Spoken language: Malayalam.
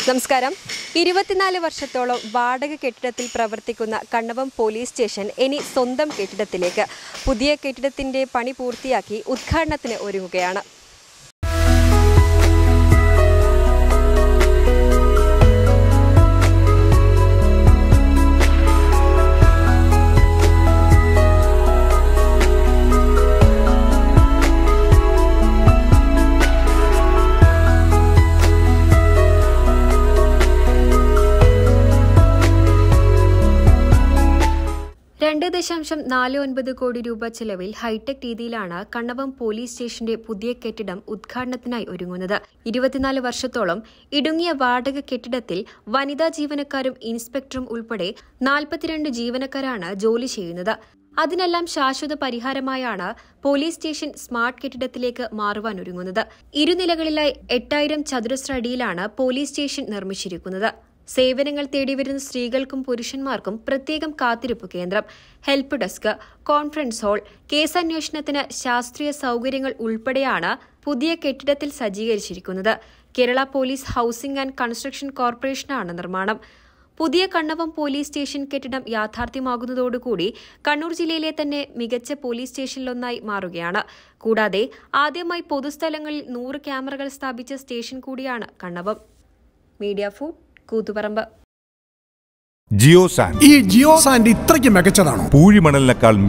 നമസ്കാരം. 24 വർഷത്തോളം വാടക കെട്ടിടത്തിൽ പ്രവർത്തിക്കുന്ന കണ്ണവം പോലീസ് സ്റ്റേഷൻ ഇനി സ്വന്തം കെട്ടിടത്തിലേക്ക്. പുതിയ കെട്ടിടത്തിന്റെ പണി പൂർത്തിയാക്കി ഉദ്ഘാടനത്തിന് ഒരുങ്ങുകയാണ്. $2.49 കോടി ചെലവിൽ ഹൈടെക് രീതിയിലാണ് കണ്ണവം പോലീസ് സ്റ്റേഷന്റെ പുതിയ കെട്ടിടം ഉദ്ഘാടനത്തിനായി ഒരുങ്ങുന്നത്. 24 വർഷത്തോളം ഇടുങ്ങിയ വാടക കെട്ടിടത്തിൽ വനിതാ ജീവനക്കാരും ഇൻസ്പെക്ടറും ഉൾപ്പെടെ 42 ജീവനക്കാരാണ് ജോലി ചെയ്യുന്നത്. അതിനെല്ലാം ശാശ്വത പരിഹാരമായാണ് പോലീസ് സ്റ്റേഷൻ സ്മാർട്ട് കെട്ടിടത്തിലേക്ക് മാറുവാനൊരുങ്ങുന്നത്. ഇരുനിലകളിലായി 8000 ചതുരശ്ര അടിയിലാണ് പോലീസ് സ്റ്റേഷൻ നിർമ്മിച്ചിരിക്കുന്നത്. സേവനങ്ങൾ തേടിവരുന്ന സ്ത്രീകൾക്കും പുരുഷന്മാർക്കും പ്രത്യേകം കാത്തിരിപ്പ് കേന്ദ്രം, ഹെൽപ്പ് ഡെസ്ക്, കോൺഫറൻസ് ഹാൾ, കേസന്വേഷണത്തിന് ശാസ്ത്രീയ സൌകര്യങ്ങൾ ഉൾപ്പെടെയാണ് പുതിയ കെട്ടിടത്തിൽ സജ്ജീകരിച്ചിരിക്കുന്നത്. Kerala police housing and construction കോർപ്പറേഷനാണ് നിർമ്മാണം. പുതിയ കണ്ണവം പോലീസ് സ്റ്റേഷൻ കെട്ടിടം യാഥാർത്ഥ്യമാകുന്നതോടുകൂടി കണ്ണൂർ ജില്ലയിലെ തന്നെ മികച്ച പോലീസ് സ്റ്റേഷനിലൊന്നായി മാറുകയാണ്. കൂടാതെ ആദ്യമായി പൊതുസ്ഥലങ്ങളിൽ 100 ക്യാമറകൾ സ്ഥാപിച്ച സ്റ്റേഷൻ കൂടിയാണ് കണ്ണവം. Media food, Koothuparamba. ജിയോ സാൻഡ്. ഈ ജിയോ സാൻഡ് ഇത്രയ്ക്ക് മികച്ചതാണോ? പൂഴിമണലിനേക്കാൾ